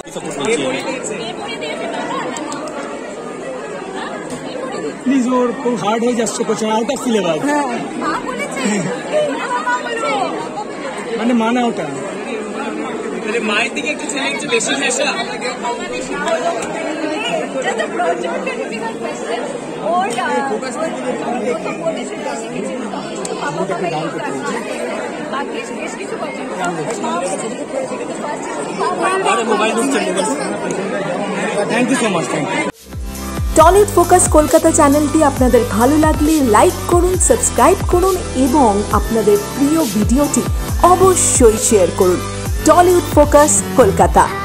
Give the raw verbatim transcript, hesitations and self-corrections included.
Please ওর খুব hard হয়ে যাচ্ছে কোচিং আউট অফ সিলেবাস মানে মানা ওটা মায়ের দিকে একটু ছেলে একটু বেশি নেশা thank you so much thank you Tollywood focus Kolkata চ্যানেলটি আপনাদের ভালো লাগলে লাইক করুন, সাবস্ক্রাইব করুন এবং আপনাদের প্রিয় ভিডিওটি অবশ্যই শেয়ার করুন। Tollywood focus Kolkata.